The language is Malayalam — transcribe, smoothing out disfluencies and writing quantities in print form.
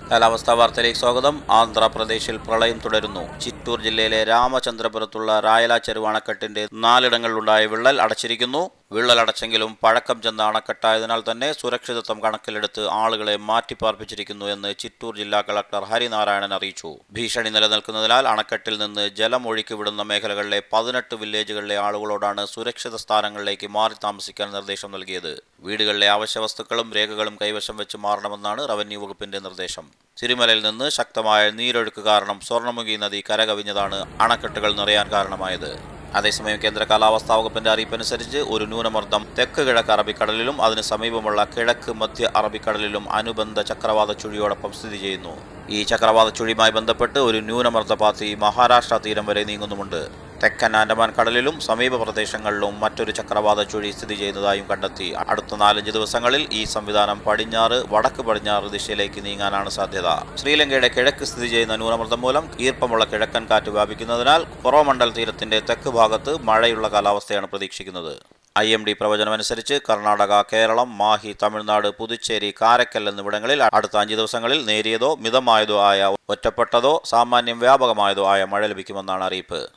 കാലാവസ്ഥാ വാർത്തയിലേക്ക് സ്വാഗതം. ആന്ധ്രാപ്രദേശിൽ പ്രളയം തുടരുന്നു. ചിറ്റൂർ ജില്ലയിലെ രാമചന്ദ്രപുരത്തുള്ള റായല ചെരുവ് അണക്കെട്ടിന്റെ 4 ഇടങ്ങളിലുണ്ടായ വിള്ളൽ അടച്ചിരിക്കുന്നു. വിള്ളൽ അടച്ചെങ്കിലും പഴക്കം ചെന്ന അണക്കെട്ടായതിനാൽ തന്നെ സുരക്ഷിതത്വം കണക്കിലെടുത്ത് ആളുകളെ മാറ്റിപ്പാർപ്പിച്ചിരിക്കുന്നു എന്ന് ചിറ്റൂർ ജില്ലാ കളക്ടർ ഹരിനാരായണൻ അറിയിച്ചു. ഭീഷണി നിലനിൽക്കുന്നതിനാൽ അണക്കെട്ടിൽ നിന്ന് ജലം ഒഴുക്കിവിടുന്ന മേഖലകളിലെ 18 വില്ലേജുകളിലെ ആളുകളോടാണ് സുരക്ഷിത സ്ഥാനങ്ങളിലേക്ക് മാറി താമസിക്കാൻ നിർദ്ദേശം നൽകിയത്. വീടുകളിലെ അവശ്യവസ്തുക്കളും രേഖകളും കൈവശം വെച്ച് മാറണമെന്നാണ് റവന്യൂ വകുപ്പിന്റെ നിർദ്ദേശം. സിരിമലയിൽ നിന്ന് ശക്തമായ നീരൊഴുക്ക് കാരണം സ്വർണ്ണമുഖി നദി കരകവിഞ്ഞതാണ് അണക്കെട്ടുകൾ നിറയാൻ കാരണമായത്. അതേസമയം കേന്ദ്ര കാലാവസ്ഥാ വകുപ്പിന്റെ അറിയിപ്പനുസരിച്ച് ഒരു ന്യൂനമർദ്ദം തെക്ക് കിഴക്ക് അറബിക്കടലിലും അതിന് സമീപമുള്ള കിഴക്ക് മധ്യ അറബിക്കടലിലും അനുബന്ധ ചക്രവാത ചുഴിയോടൊപ്പം സ്ഥിതി ചെയ്യുന്നു. ഈ ചക്രവാത ചുഴിയുമായി ബന്ധപ്പെട്ട് ഒരു ന്യൂനമർദ്ദപാത്തി മഹാരാഷ്ട്ര തീരം വരെ നീങ്ങുന്നുമുണ്ട്. തെക്കൻ ആൻഡമാൻ കടലിലും സമീപ പ്രദേശങ്ങളിലും മറ്റൊരു ചക്രവാത ചുഴി സ്ഥിതി ചെയ്യുന്നതായും കണ്ടെത്തി. അടുത്ത 4-5 ദിവസങ്ങളിൽ ഈ സംവിധാനം പടിഞ്ഞാറ് വടക്ക് പടിഞ്ഞാറ് ദിശയിലേക്ക് നീങ്ങാനാണ് സാധ്യത. ശ്രീലങ്കയുടെ കിഴക്ക് സ്ഥിതി ചെയ്യുന്ന ന്യൂനമർദ്ദം മൂലം ഈർപ്പമുള്ള കിഴക്കൻ കാറ്റ് വ്യാപിക്കുന്നതിനാൽ കൊറോമണ്ഡൽ തീരത്തിന്റെ തെക്ക് ഭാഗത്ത് മഴയുള്ള കാലാവസ്ഥയാണ് പ്രതീക്ഷിക്കുന്നത്. IMD പ്രവചനമനുസരിച്ച് കർണാടക, കേരളം, മാഹി, തമിഴ്നാട്, പുതുച്ചേരി, കാരക്കൽ എന്നിവിടങ്ങളിൽ അടുത്ത 5 ദിവസങ്ങളിൽ നേരിയതോ മിതമായതോ ആയ ഒറ്റപ്പെട്ടതോ സാമാന്യം വ്യാപകമായതോ ആയ മഴ ലഭിക്കുമെന്നാണ് അറിയിപ്പ്.